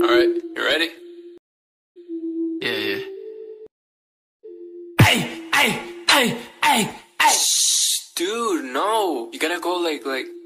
Alright, you ready? Yeah. Hey! Shh, dude, no. You gotta go like